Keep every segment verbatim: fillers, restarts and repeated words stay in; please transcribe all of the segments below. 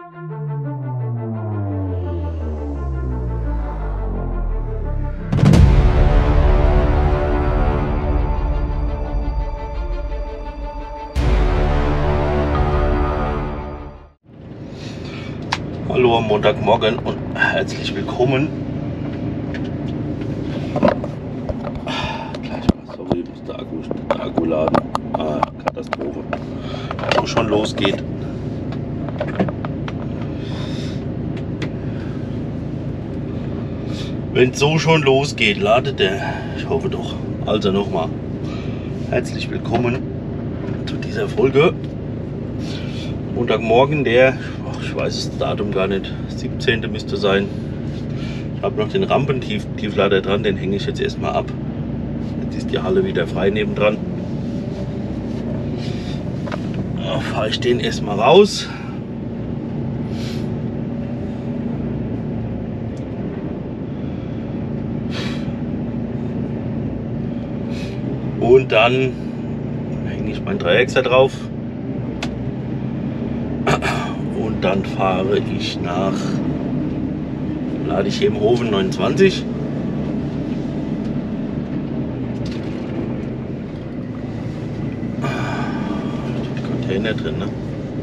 Hallo am Montagmorgen und herzlich willkommen. Gleich mal, sorry, muss der Akku, der Akku laden. Ah, Katastrophe. Wo schon losgeht. Wenn es so schon losgeht, ladet der. Ich hoffe doch. Also nochmal. Herzlich willkommen zu dieser Folge. Montagmorgen, der, ich weiß das Datum gar nicht, siebzehnte müsste sein. Ich habe noch den Rampentieflader dran, den hänge ich jetzt erstmal ab. Jetzt ist die Halle wieder frei nebendran. Da fahre ich den erstmal raus. Und dann hänge ich mein Dreieckser drauf. Und dann fahre ich nach, lade ich hier im Hofen neunundzwanzig. Die Container drin, ne?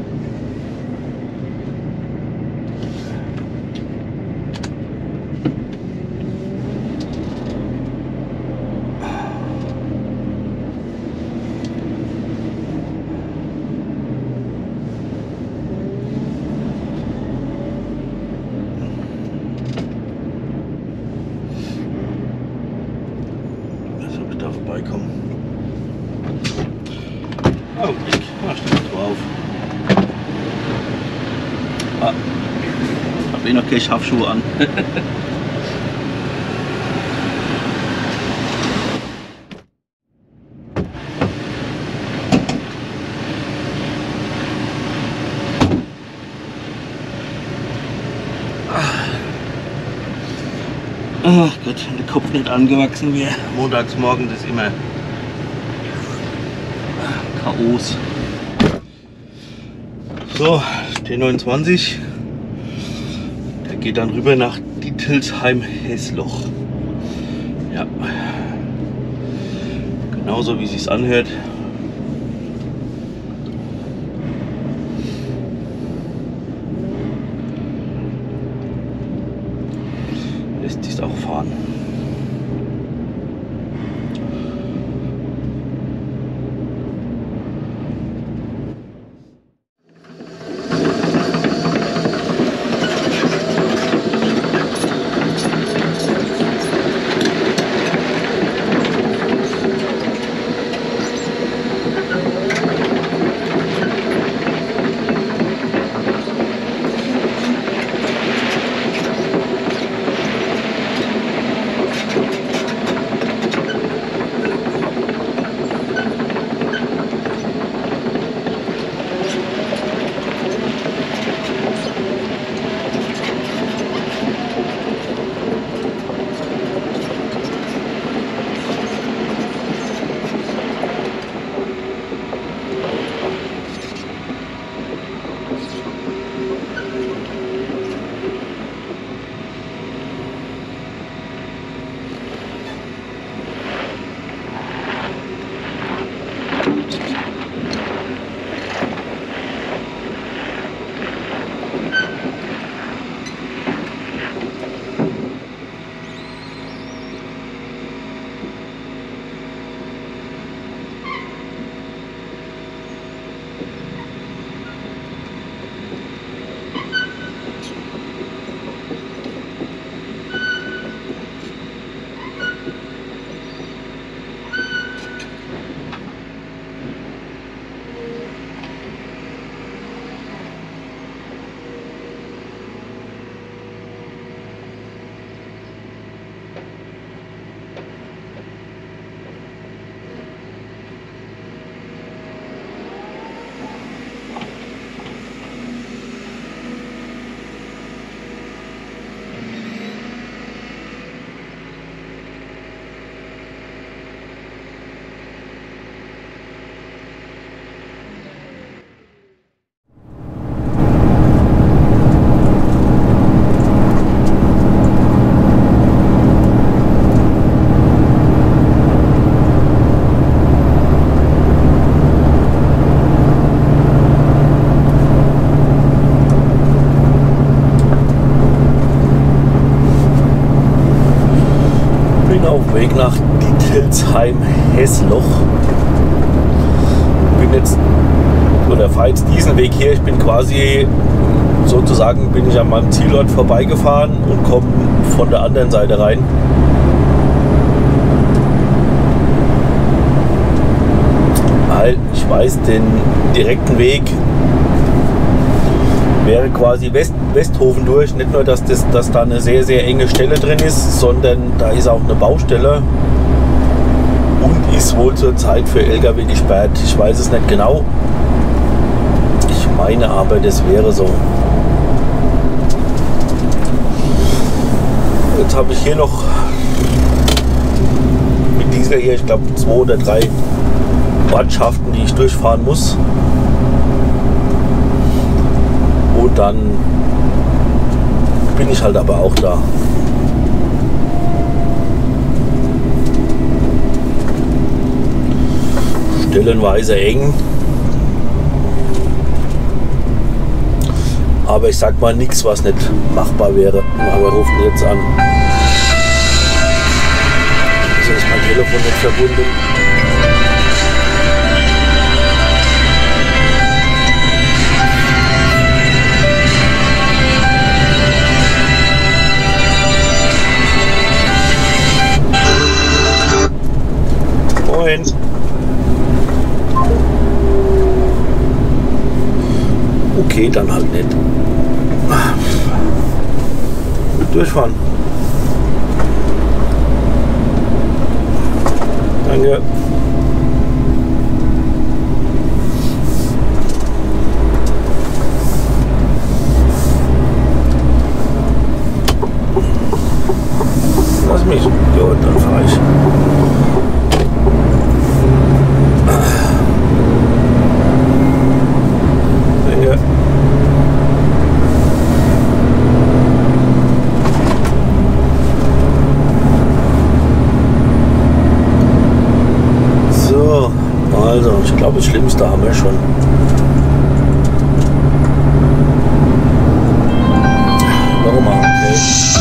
Vorbeikommen. Augenblick, da steht drauf. Ah, ich habe eh noch keine Schafschuhe an. Ach Gott, wenn der Kopf nicht angewachsen wäre. Montags morgens ist immer Chaos. So, T neunundzwanzig. Der geht dann rüber nach Dietelsheim-Hessloch. Ja, genauso wie es sich anhört. Lässt sich auch fahren. Weg nach Dietelsheim-Hessloch. Bin jetzt, oder fahre jetzt diesen Weg hier. Ich bin quasi, sozusagen, bin ich an meinem Zielort vorbeigefahren und komme von der anderen Seite rein. Weil ich weiß, den direkten Weg wäre quasi West, Westhofen durch. Nicht nur, dass, das, dass da eine sehr, sehr enge Stelle drin ist, sondern da ist auch eine Baustelle und ist wohl zurzeit für L K W gesperrt. Ich weiß es nicht genau. Ich meine aber, das wäre so. Jetzt habe ich hier noch mit dieser hier, ich glaube, zwei oder drei Ortschaften, die ich durchfahren muss. Und dann bin ich halt aber auch da. Stellenweise eng. Aber ich sag mal nichts, was nicht machbar wäre. Aber rufen jetzt an. Also ist mein Telefon nicht verbunden. Moin. Okay, dann halt nicht. Durchfahren. Danke. Lass mich. Gut, dann fahre ich. Danke. So, also ich glaube, das Schlimmste haben wir schon. Warum auch? Okay.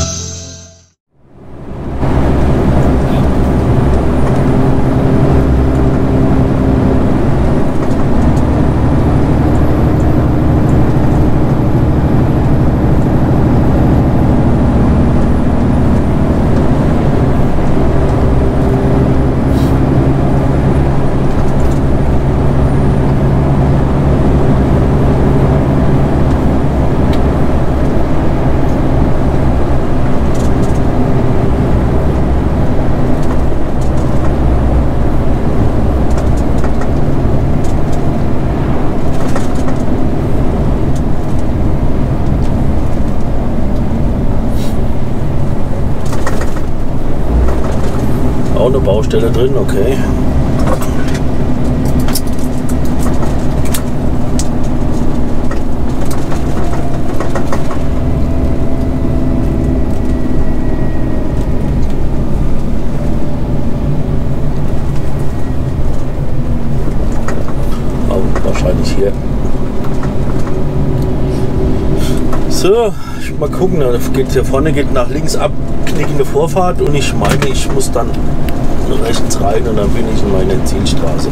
Auch eine Baustelle drin, okay. Auch wahrscheinlich hier. So, ich mal gucken, da geht hier vorne geht nach links ab, knickende Vorfahrt und ich meine, ich muss dann rechts rein und dann bin ich in meiner Zielstraße.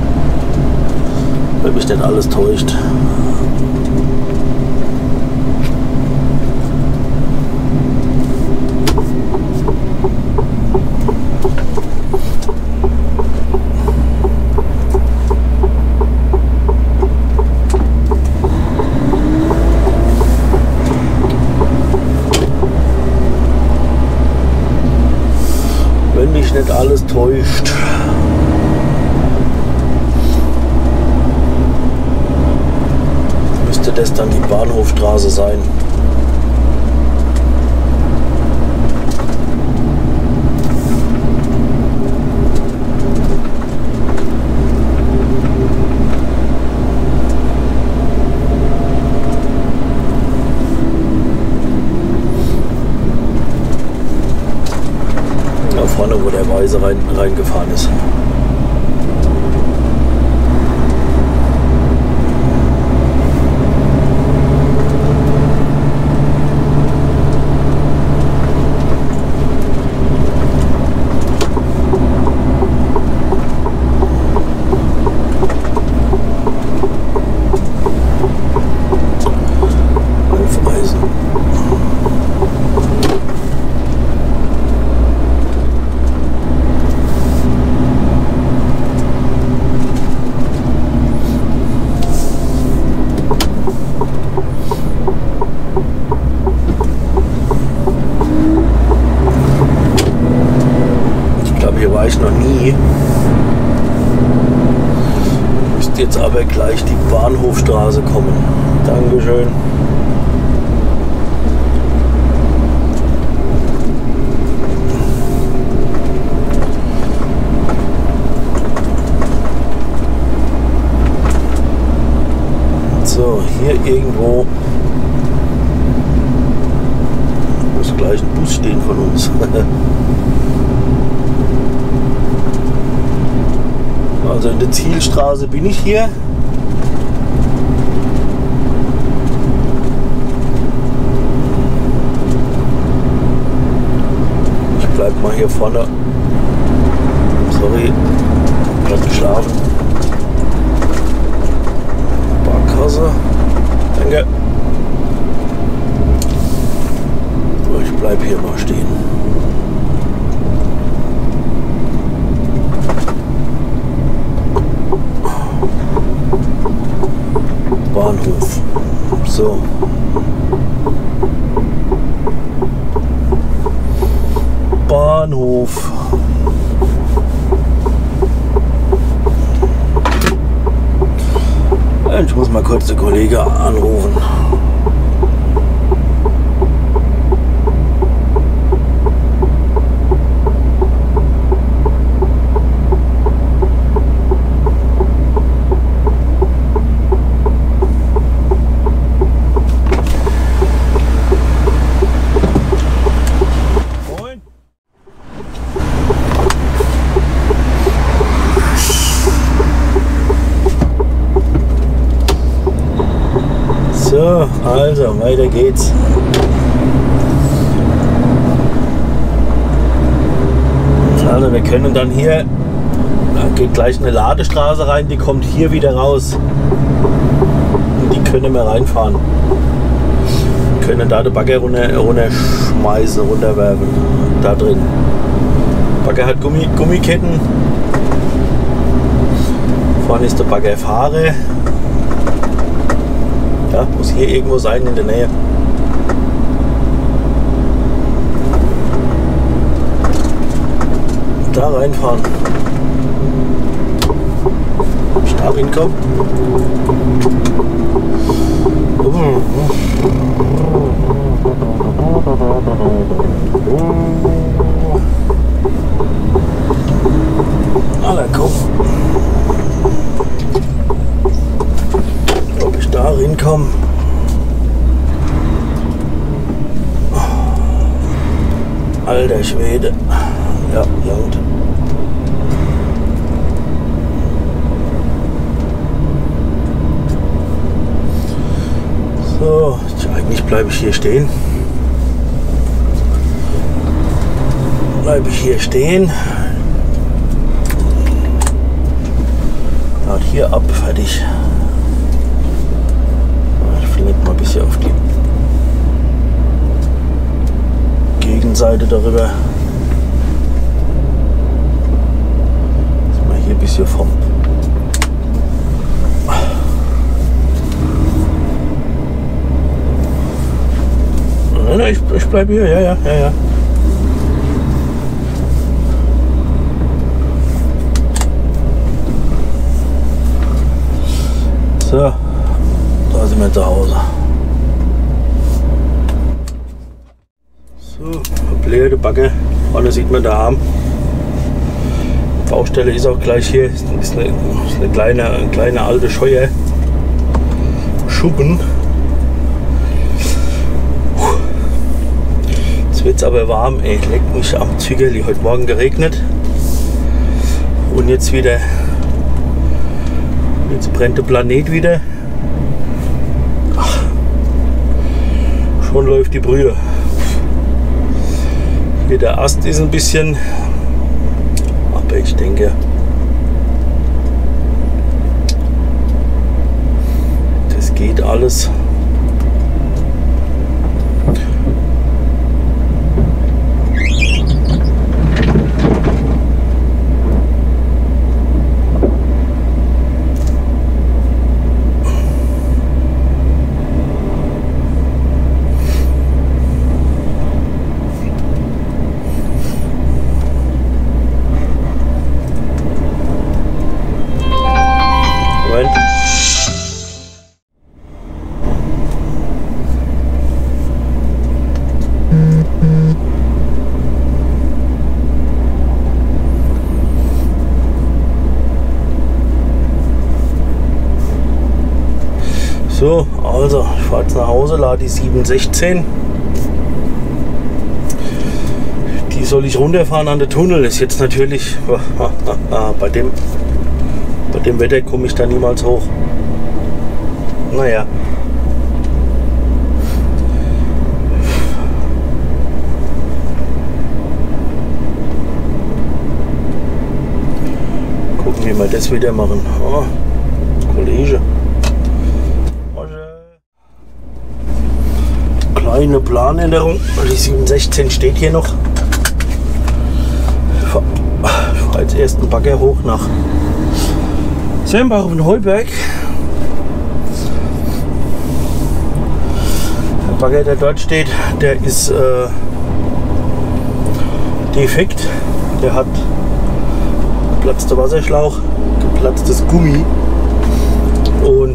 Wenn mich nicht alles täuscht. Wenn mich nicht alles täuscht. Müsste das dann die Bahnhofstraße sein. Da vorne, wo der Weiße rein, reingefahren ist. jetzt aber gleich die Bahnhofstraße kommen. Dankeschön. So, hier irgendwo muss gleich ein Bus stehen von uns. Also in der Zielstraße bin ich hier. Ich bleib mal hier vorne. Sorry, gerade geschlafen. Barkasse. Danke. So, ich bleib hier mal stehen. Bahnhof. So. Bahnhof. Ich muss mal kurz den Kollegen anrufen. So, also weiter geht's. Also wir können dann hier, da geht gleich eine Ladestraße rein, die kommt hier wieder raus. Und die können wir reinfahren. Können da den Bagger runter, runterschmeißen, runterwerfen. Da drin. Bagger hat Gummi, Gummiketten. Vorne ist der Baggerfahrer. Ja, muss hier irgendwo sein in der Nähe. Da reinfahren. Ob ich da hinkomme? Alla, komm. Ob ich da hinkomme? Alter Schwede. Ja, laut. So, eigentlich bleibe ich hier stehen. Bleibe ich hier stehen. Laut hier ab, fertig. Ich fliege mal ein bisschen auf die Gegenseite darüber. Jetzt mal hier ein bisschen vom. Ich, ich bleibe hier, ja, ja, ja, ja. So, da sind wir zu Hause. So, blöde Backe. Vorne sieht man da Arm. Baustelle ist auch gleich hier. Ist eine, ist eine kleine, eine kleine alte Scheuer. Schuppen. Jetzt wird es aber warm. Ey, leckt mich am Zügel. Heute Morgen geregnet. Und jetzt wieder. Jetzt brennt der Planet wieder. Ach, schon läuft die Brühe. Hier der Ast ist ein bisschen, aber ich denke, das geht alles. Moment. Also, ich fahre jetzt nach Hause, lade die sieben sechzehn. Die soll ich runterfahren an den Tunnel. Ist jetzt natürlich, bei dem, bei dem Wetter komme ich da niemals hoch. Naja. Gucken, wie wir das wieder machen. Oh, Kollege. Kleine Planänderung. Die sieben sechzehn steht hier noch. Ich fahre jetzt erst einen Bagger hoch nach Sembach und Heuberg. Der Bagger, der dort steht, der ist äh, defekt. Der hat geplatzter Wasserschlauch, geplatztes Gummi. Und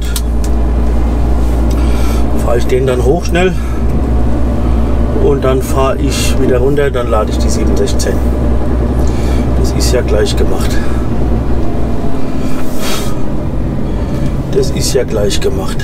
fahre ich den dann hoch schnell. Und dann fahre ich wieder runter, dann lade ich die sieben sechzehn. Das ist ja gleich gemacht. Das ist ja gleich gemacht.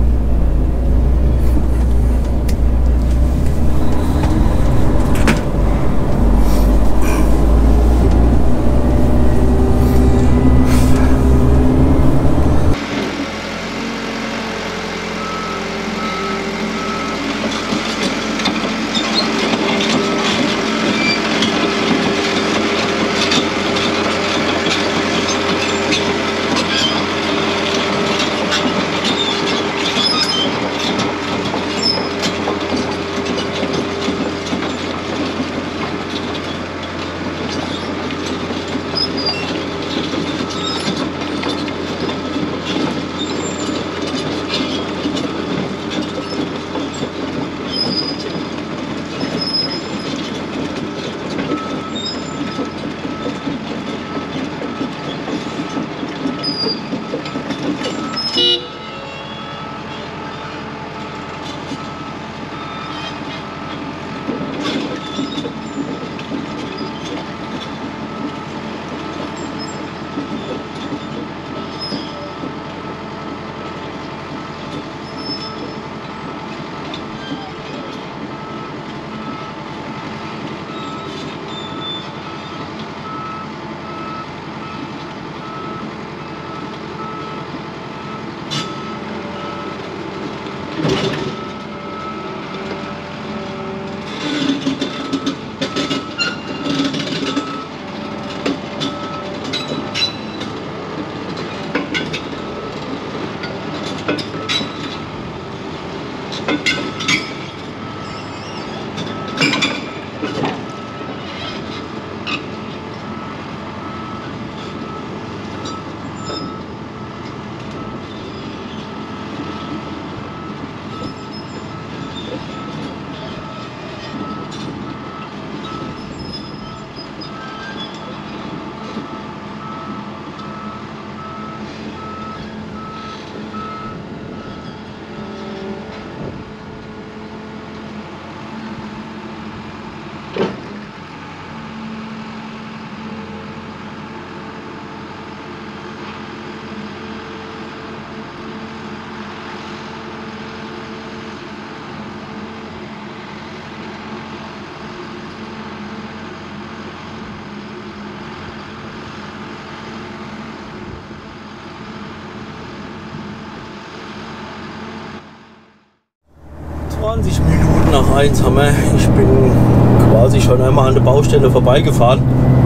zwanzig Minuten nach eins haben wir. Ich bin quasi schon einmal an der Baustelle vorbeigefahren.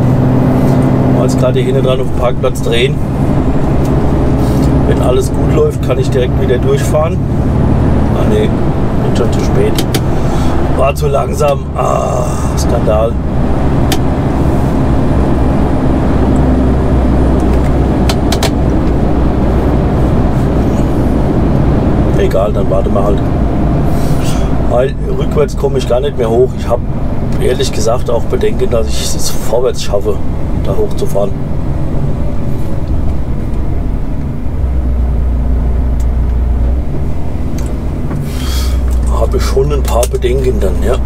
Mal jetzt gerade hier hinten dran auf dem Parkplatz drehen. Wenn alles gut läuft, kann ich direkt wieder durchfahren. Ah ne, bin schon zu spät. War zu langsam. Ah, Skandal. Egal, dann warten wir halt. Weil rückwärts komme ich gar nicht mehr hoch. Ich habe ehrlich gesagt auch Bedenken, dass ich es vorwärts schaffe, da hochzufahren. Habe ich schon ein paar Bedenken dann, ja.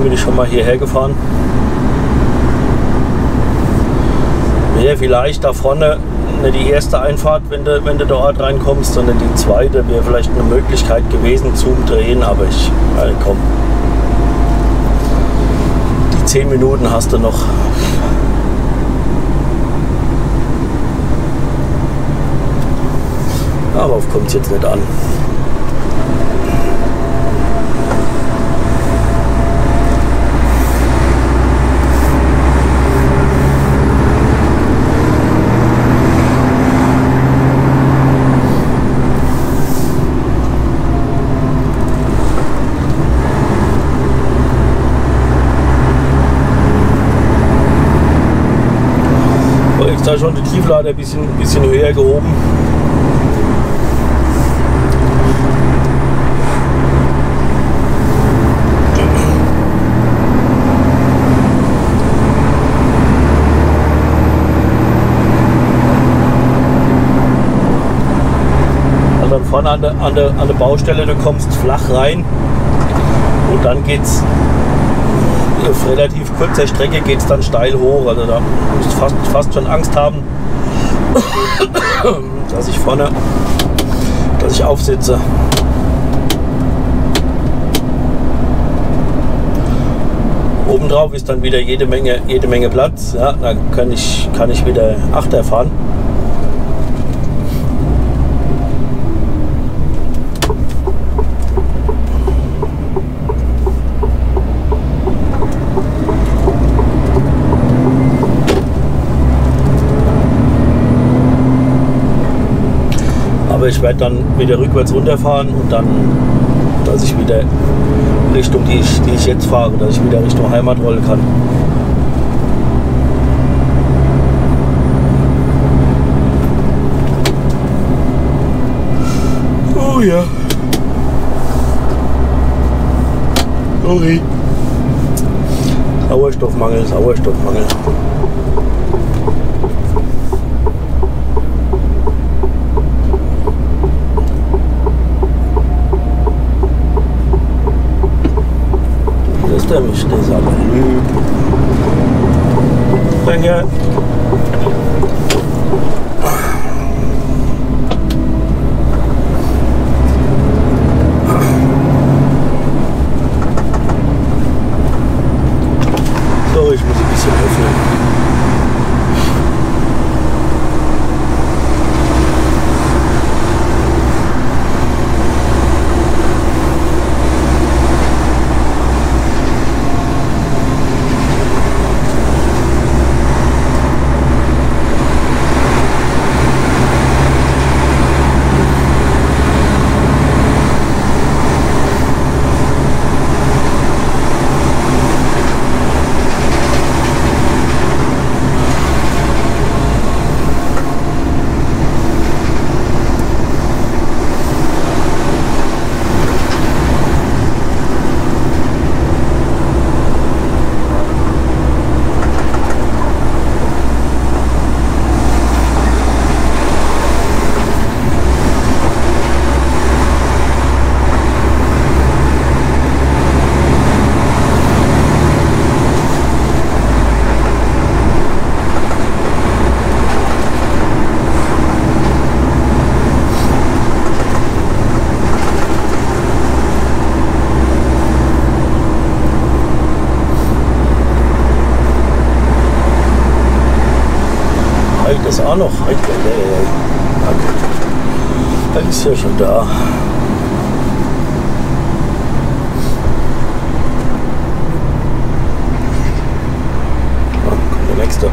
bin ich schon mal hierher gefahren. Wäre vielleicht da vorne nicht die erste Einfahrt, wenn du, wenn du dort reinkommst, sondern die zweite wäre vielleicht eine Möglichkeit gewesen zum Drehen, aber ich, also komm. Die zehn Minuten hast du noch. Aber auf kommt es jetzt nicht an. Da schon die Tieflade ein bisschen, bisschen höher gehoben. Und dann vorne an der, an der, an der Baustelle, du kommst flach rein und dann geht's auf relativ kurzer Strecke geht es dann steil hoch, also da musst du fast, fast schon Angst haben, dass ich vorne, dass ich aufsitze. Obendrauf ist dann wieder jede Menge, jede Menge Platz, ja, dann kann ich, kann ich wieder Achter fahren. Ich werde dann wieder rückwärts runterfahren und dann, dass ich wieder Richtung, die ich, die ich jetzt fahre, dass ich wieder Richtung Heimat rollen kann. Oh ja. Sorry. Sauerstoffmangel, Sauerstoffmangel. Der mich das aber lügt. Danke. So, ich muss ein bisschen öffnen. Das auch noch. Er ist ja schon da. Ah, kommt der nächste.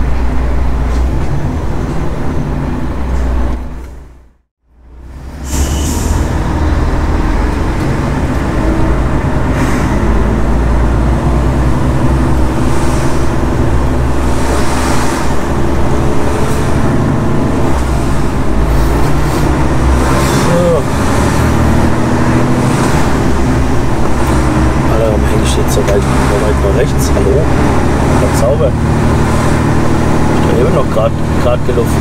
Rechts, hallo, ganz sauber. Ich habe noch gerade gerade gelaufen.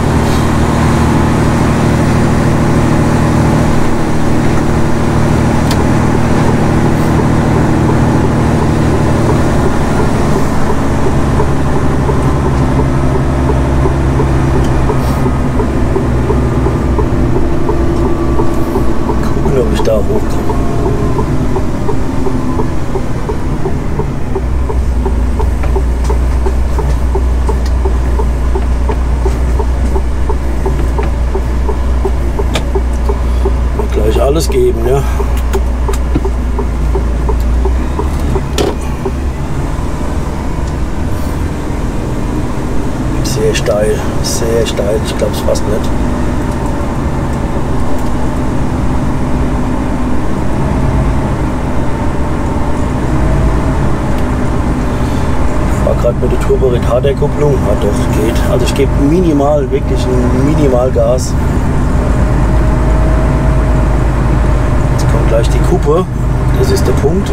ich da hochkomme. Gleich alles geben, ja. Sehr steil, sehr steil, ich glaube es fast nicht. Ich war gerade mit der Turbo-Retarder-Kupplung, ah doch, geht. Also ich gebe minimal, wirklich ein Minimal Gas. Jetzt kommt gleich die Kuppe, das ist der Punkt.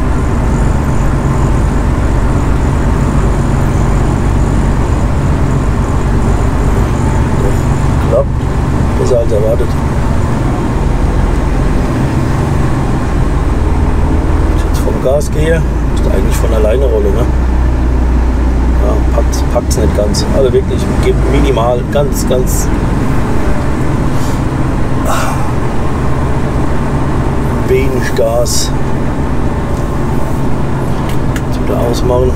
Klappt, besser als erwartet. Wenn ich jetzt vom Gas gehe, müsste eigentlich von alleine rollen, ne? Ja, packt's, packt's nicht ganz. Also wirklich, gibt minimal, ganz, ganz wenig Gas. Jetzt wieder ausmachen.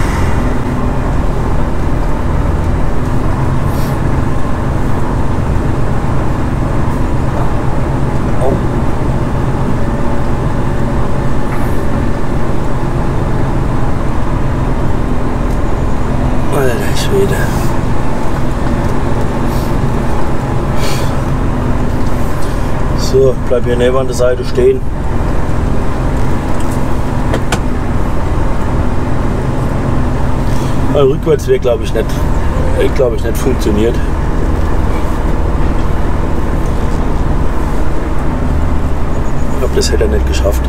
Alter Schwede. So, bleib hier neben an der Seite stehen. Also rückwärts wäre, glaube ich, nicht, glaube ich, nicht funktioniert. Ich glaube, das hätte er nicht geschafft.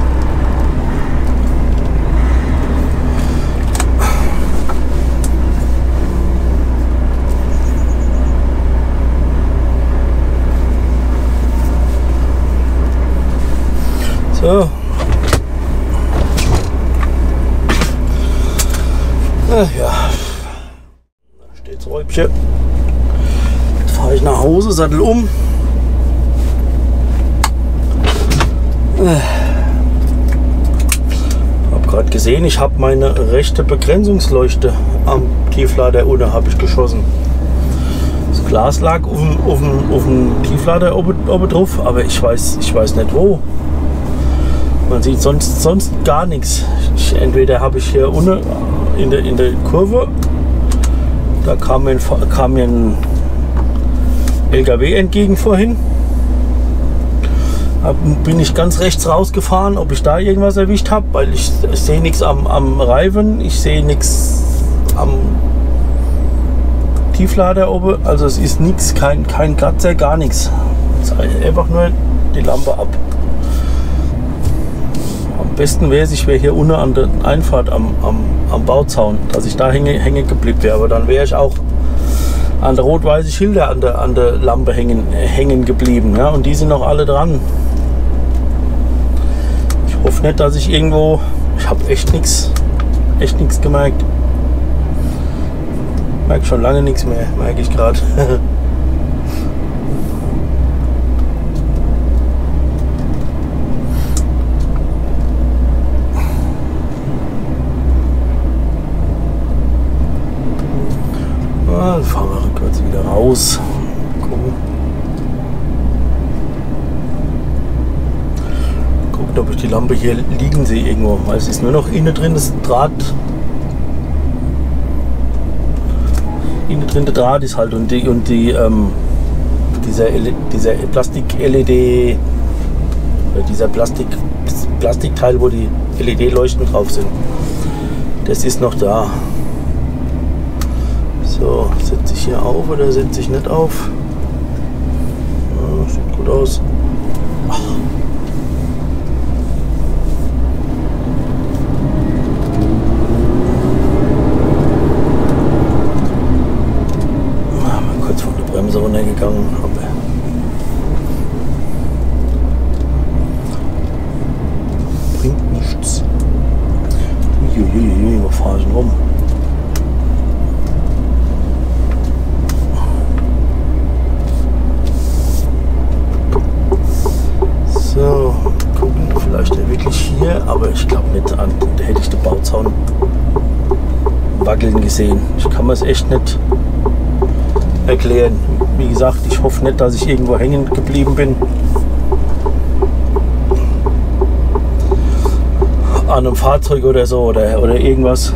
So. Ach ja. Da steht's Räubchen. Jetzt fahre ich nach Hause, Sattel um. Hab gerade gesehen, ich habe meine rechte Begrenzungsleuchte am Tieflader unten habe ich geschossen. Das Glas lag auf dem, auf dem, auf dem Tieflader oben, oben drauf, aber ich weiß, ich weiß nicht wo. Man sieht sonst, sonst gar nichts. Ich, entweder habe ich hier unten in der, in der Kurve, da kam mir, ein, kam mir ein L K W entgegen vorhin. Da bin ich ganz rechts rausgefahren, ob ich da irgendwas erwischt habe, weil ich, ich sehe nichts am, am Reifen, ich sehe nichts am Tieflader oben. Also es ist nichts, kein, kein Kratzer, gar nichts. Es ist einfach nur die Lampe ab. Am besten wäre es, ich wäre hier unten an der Einfahrt am, am, am Bauzaun, dass ich da hänge, hängen geblieben wäre. Aber dann wäre ich auch an der rot-weißen Schilder an der, an der Lampe hängen, hängen geblieben. Ja? Und die sind noch alle dran. Ich hoffe nicht, dass ich irgendwo... Ich habe echt nichts echt nichts gemerkt. Ich merke schon lange nichts mehr, merke ich gerade. Dann fahren wir rückwärts wieder raus. Gucken. Gucken, ob ich die Lampe hier liegen sehe irgendwo. Weil es ist nur noch innen drin das Draht. Innen drin der Draht ist halt und die und die ähm, dieser, dieser Plastik-L E D, dieser Plastik, Plastikteil, wo die L E D-Leuchten drauf sind. Das ist noch da. So, setze ich hier auf oder setze ich nicht auf? Ja, sieht gut aus. Ach. Mal kurz von der Bremse runtergegangen. Bringt nichts. Uiuiui, wo fahre ich denn rum? So, gucken, mit an, da hätte ich den Bauzaun wackeln gesehen. Ich kann mir es echt nicht erklären. Wie gesagt, ich hoffe nicht, dass ich irgendwo hängen geblieben bin. An einem Fahrzeug oder so oder, oder irgendwas.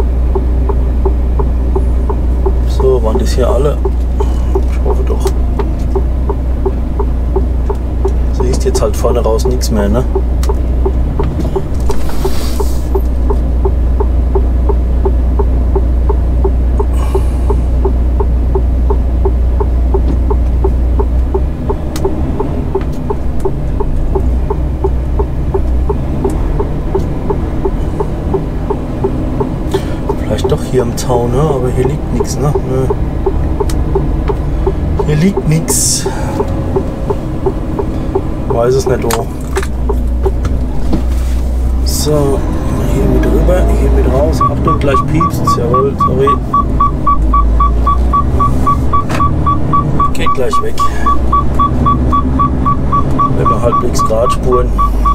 So, waren das hier alle? Ich hoffe doch. Siehst jetzt halt vorne raus nichts mehr, ne? Doch hier am Zaun, ne? Aber hier liegt nichts, ne? ne? Hier liegt nichts. Weiß es nicht wo. So, hier mit rüber, hier mit raus. Achtung, gleich piepst. Jawohl, sorry. Geht gleich weg. Wenn wir halbwegs gerade spuren.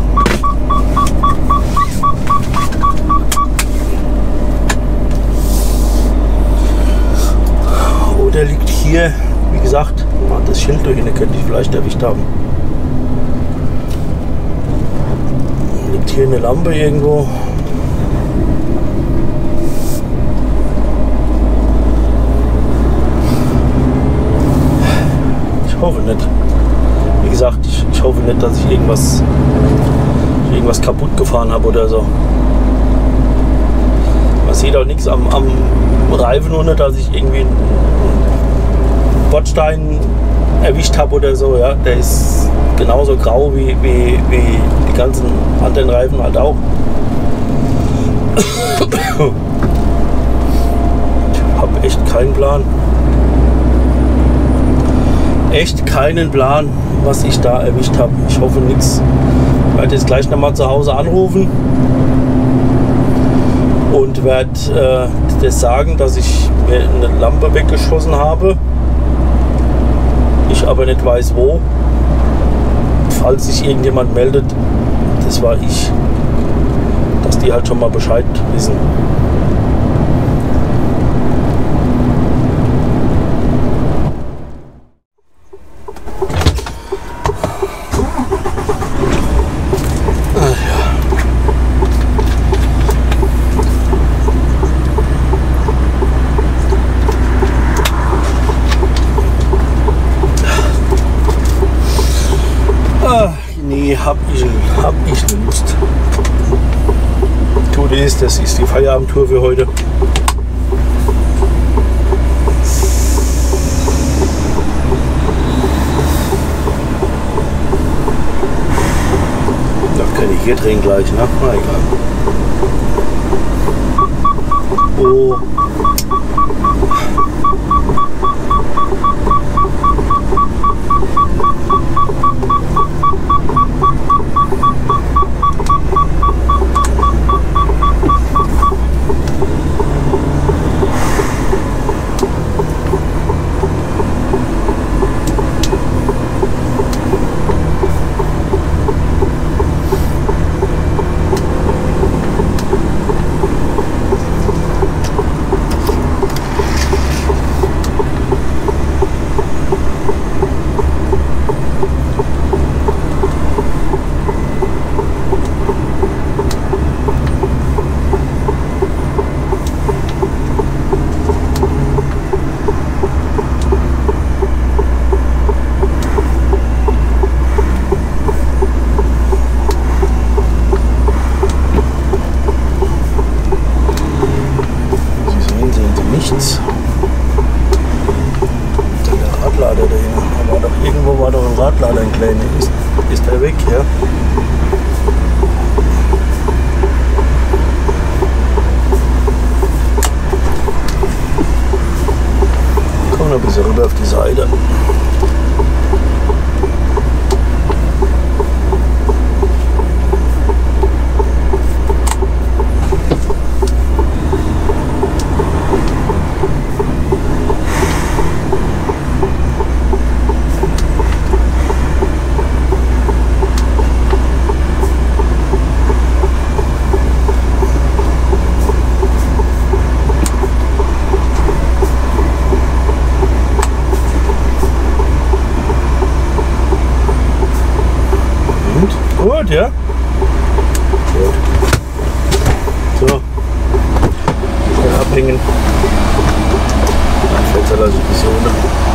Der liegt hier, wie gesagt, das Schild da hinten könnte ich vielleicht erwischt haben. Liegt hier eine Lampe irgendwo. Ich hoffe nicht. Wie gesagt, ich, ich hoffe nicht, dass ich irgendwas, irgendwas kaputt gefahren habe oder so. Man sieht auch nichts am, am Reifen, ohne dass ich irgendwie Bordstein erwischt habe oder so, ja, der ist genauso grau wie, wie, wie die ganzen anderen Reifen halt auch. Ich habe echt keinen Plan. Echt keinen Plan, was ich da erwischt habe. Ich hoffe nichts. Ich werde jetzt gleich nochmal zu Hause anrufen und werde äh, das sagen, dass ich mir eine Lampe weggeschossen habe. Ich aber nicht weiß wo. Falls sich irgendjemand meldet, das war ich, dass die halt schon mal Bescheid wissen. Hab ich, hab ich eine Lust. Tut es, das ist die Feierabendtour für heute. Da kann ich hier drehen gleich, ne? Na egal. Oh. nichts. Der Radlader da hinten. Da war doch irgendwo war doch ein Radlader, ein kleiner. Ist, ist der weg, ja? Komm noch ein bisschen rüber auf die Seite. gut, ja? Gut. So. Schnell abhängen. Dann fällt er also ein bisschen runter.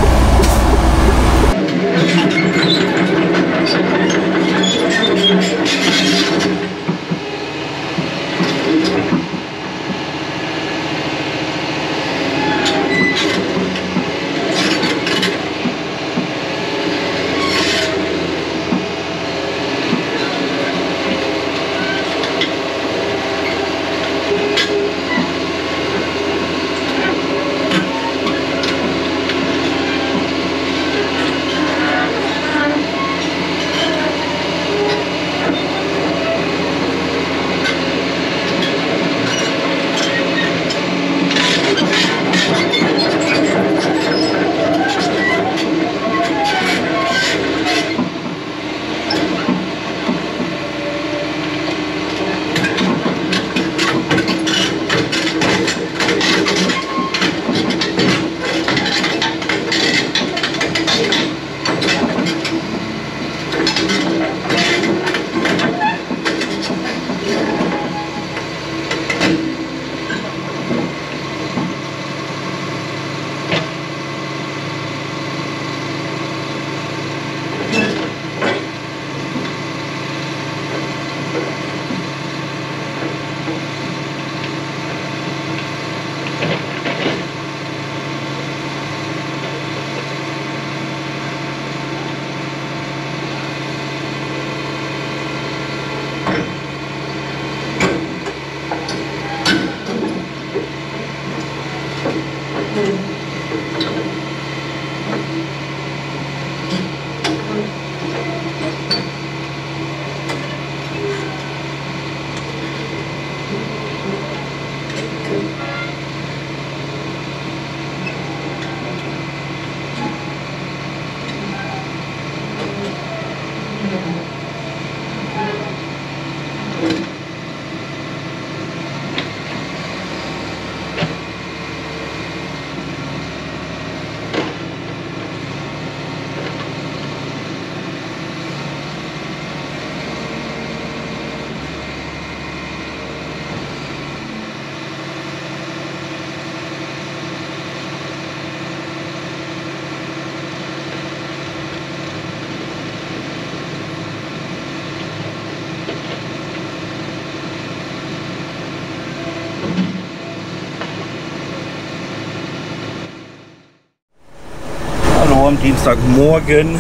Am Dienstagmorgen.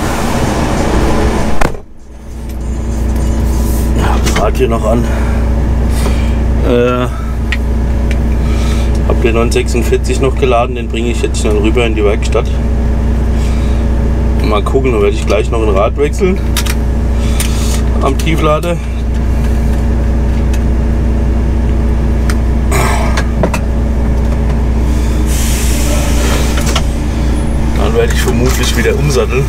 Das Rad hier noch an. Äh, hab den neunhundertsechsundvierzig noch geladen, den bringe ich jetzt schnell rüber in die Werkstatt. Mal gucken, dann werde ich gleich noch ein Rad wechseln am Tieflader. Werde ich vermutlich wieder umsatteln.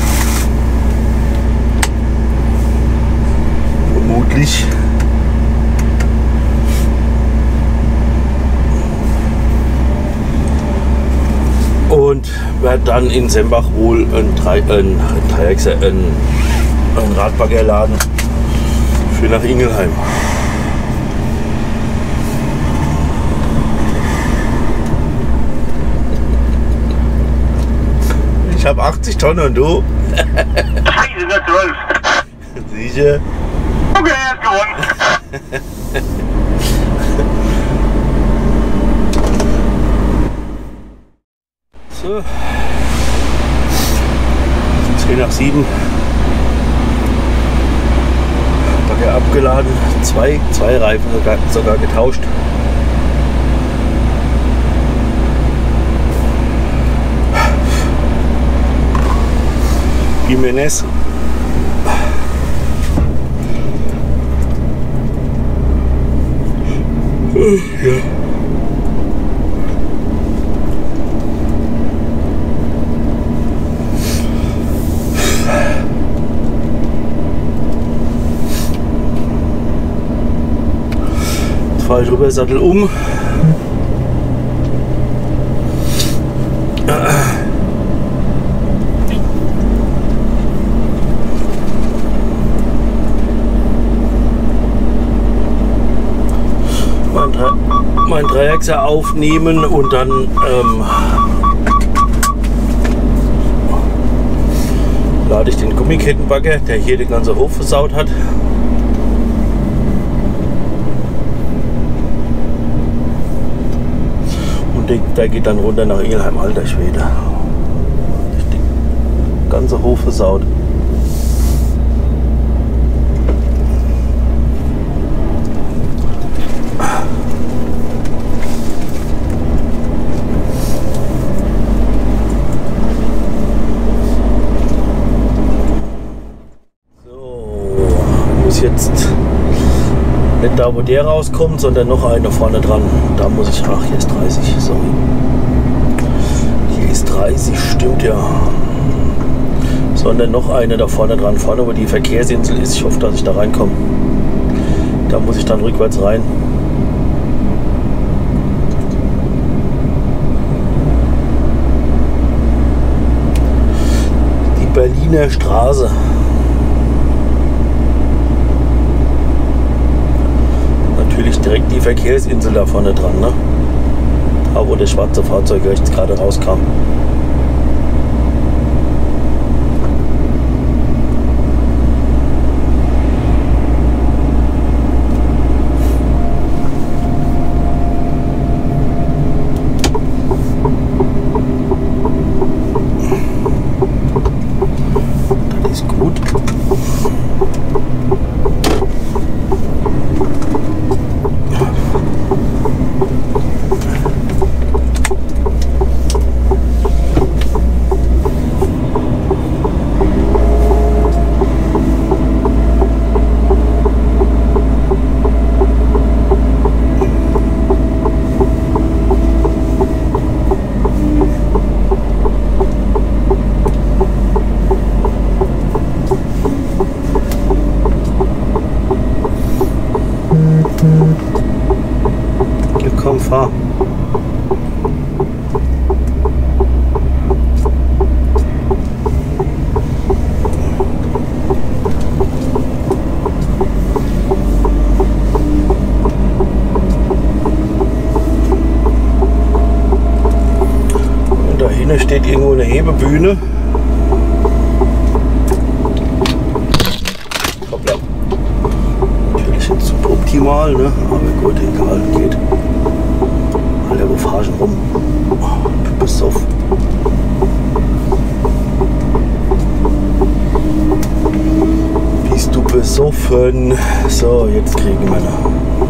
Vermutlich. Und werde dann in Sembach wohl ein, Drei, ein, ein, ein, ein Radbagger laden für nach Ingelheim. Ich habe achtzig Tonnen und du? Scheiße, nur zwölf. Sicher? Okay, er hat gewonnen. So. zehn nach sieben. Bagger abgeladen. Zwei, zwei Reifen sogar, sogar getauscht. Jimenez. Ja. Jetzt fahre ich rüber, Sattel um. meinen Dreiachser aufnehmen und dann ähm, lade ich den Gummikettenbagger, der hier den ganzen Hof versaut hat. Und der, der geht dann runter nach Ilheim, alter Schwede. Den ganzen Hof versaut. Jetzt nicht da, wo der rauskommt, sondern noch einer vorne dran. Da muss ich, ach, hier ist dreißig, sorry. Hier ist dreißig, stimmt ja. Sondern noch eine da vorne dran, vorne, wo die Verkehrsinsel ist. Ich hoffe, dass ich da reinkomme. Da muss ich dann rückwärts rein. Die Berliner Straße. Natürlich direkt die Verkehrsinsel da vorne dran, ne? Da wo das schwarze Fahrzeug rechts gerade rauskam. Das ist gut. Komm, fahr. Und da hinten steht irgendwo eine Hebebühne. Hoppla. Natürlich jetzt super optimal, ne? Aber gut, egal, geht. Alter, wo fahr ich rum? Oh, bist auf. Bist du besoffen? So, jetzt kriegen wir noch.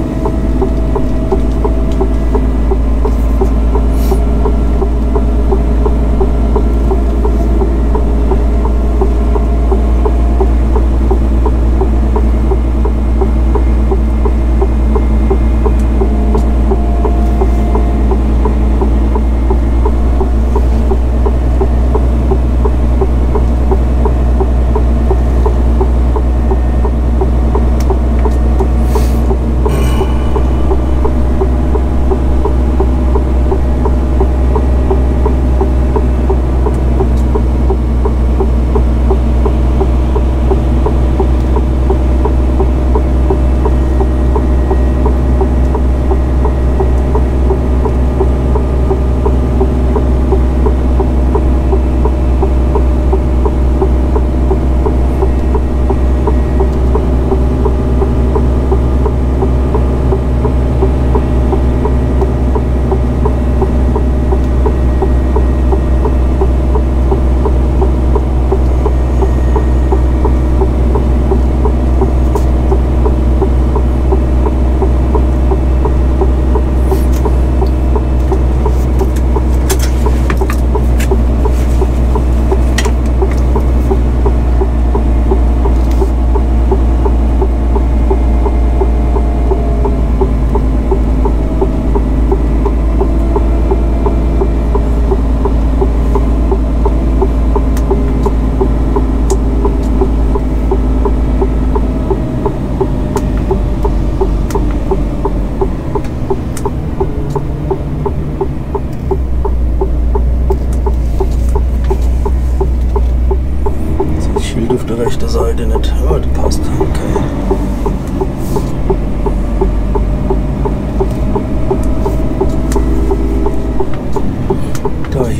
rechte Seite nicht. Oh, das passt. Okay.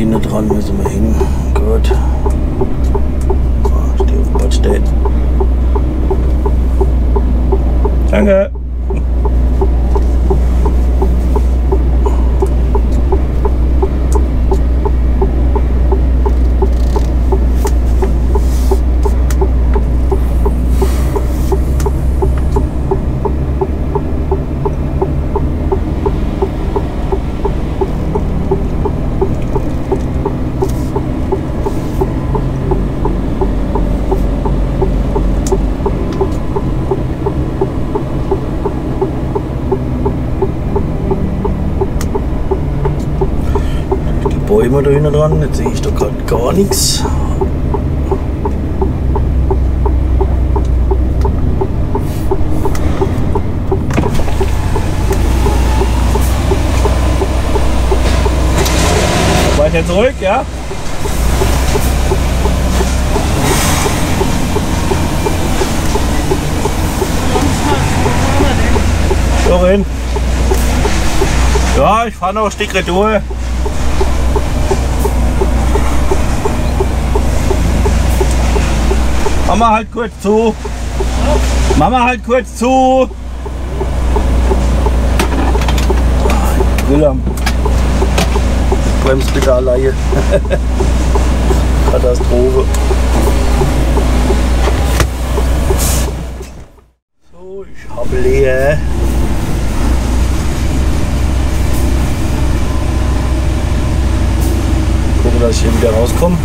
hinten dran müssen wir hin. Gut. Ah, steh auf Bad stehen. Danke. Bäume da hinten dran, jetzt sehe ich da gerade gar nichts. Weiter zurück, ja? So rein. Ja, ich fahre noch ein Stück retour. Mach mal halt kurz zu. Mach mal halt kurz zu. Wilhelm. Bremspedalleihe. Katastrophe. So, ich habe leer. Gucken, dass ich hier wieder rauskomme.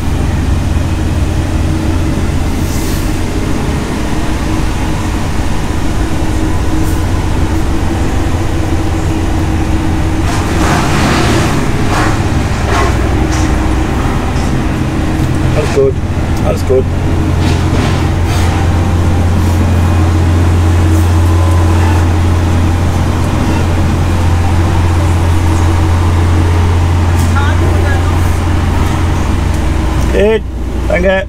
Alles gut, alles gut. Geht, danke.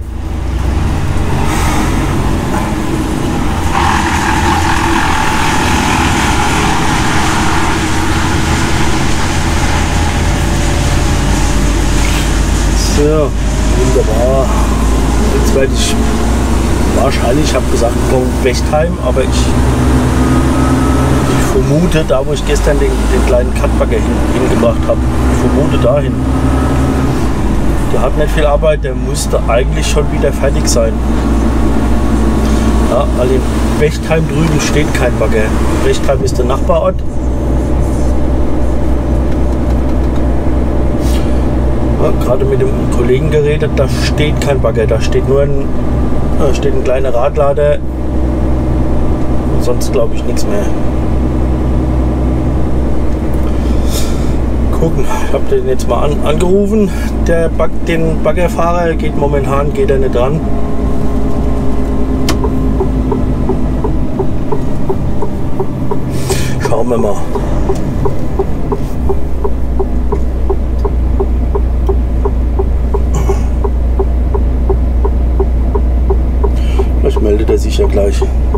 So. Wunderbar. Jetzt werde ich wahrscheinlich, ich habe gesagt, Wechtheim, aber ich, ich vermute, da wo ich gestern den, den kleinen Cutbagger hin, hingebracht habe, ich vermute dahin. Der hat nicht viel Arbeit, der müsste eigentlich schon wieder fertig sein. Ja, weil in Wechtheim drüben steht kein Bagger. Wechtheim ist der Nachbarort. Ja, gerade mit dem Kollegen geredet, da steht kein Bagger, da steht nur ein, da steht ein kleiner Radlader, sonst glaube ich nichts mehr. Gucken, ich habe den jetzt mal an, angerufen, der Bag, den Baggerfahrer geht momentan, geht er nicht dran. Schauen wir mal. Meldet er sich ja gleich.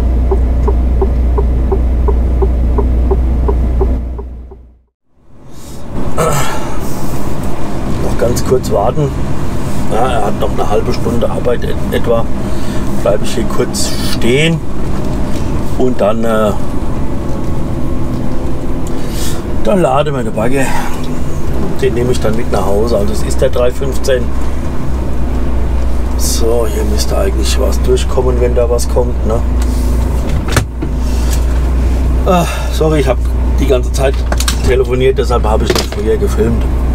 Noch ganz kurz warten. Ja, er hat noch eine halbe Stunde Arbeit etwa. Bleibe ich hier kurz stehen und dann, äh, dann laden wir den Bagger. Den nehme ich dann mit nach Hause. Also es ist der drei fünfzehn. So, hier müsste eigentlich was durchkommen, wenn da was kommt. Ne? Ah, sorry, ich habe die ganze Zeit telefoniert, deshalb habe ich nicht früher gefilmt.